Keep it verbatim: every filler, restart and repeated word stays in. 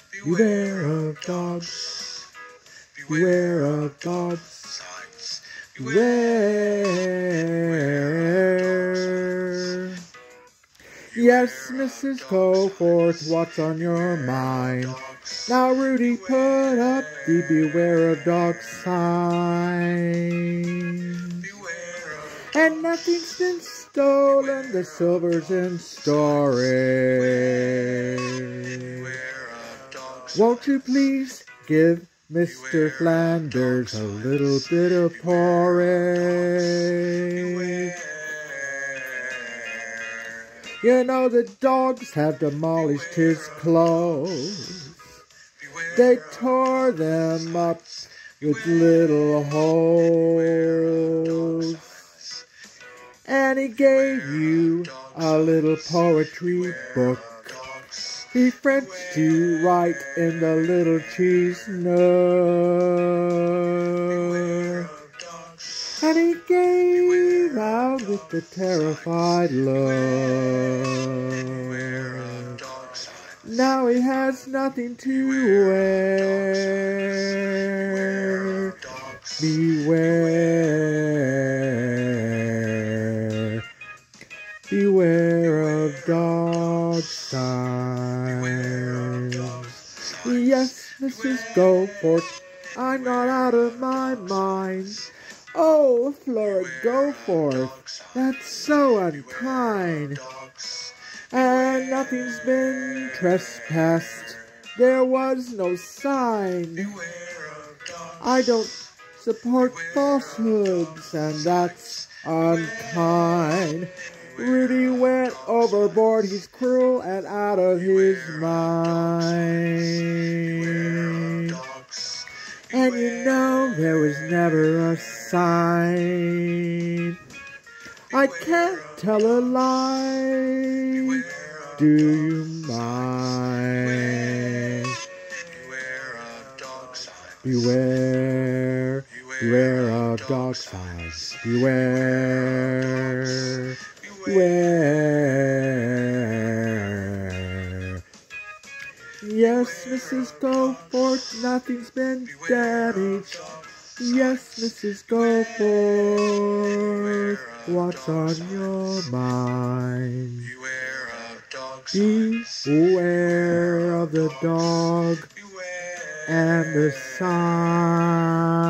Beware of dogs. Beware of dogs. Beware. Yes, Missus Goforth, what's on your mind? Now Rudy put up the beware of dogs sign. And nothing's been stolen, the silver's in storage. Won't you please give Mister Flanders a little bit of porridge? You know the dogs have demolished his clothes. They tore them up with little holes. And he gave you a little poetry book. He Frenched you right in the little cheese nook. And he gave out with the terrified look. Now he has nothing to wear. Beware. Beware of dog signs. Yes, Missus Goforth, I'm not out of my mind. Oh, Flora Goforth, that's so unkind. And nothing's been trespassed. There was no sign. I don't support falsehoods, and that's unkind. Rudy went overboard, he's cruel and out of his mind. And you know there was never a sign. I can't tell a lie. Do you mind? Beware, beware of dog signs. Beware, beware. Yes, Missus Goforth, nothing's been damaged. Yes, Missus Goforth, what's on your mind? Beware of the dog and the sign.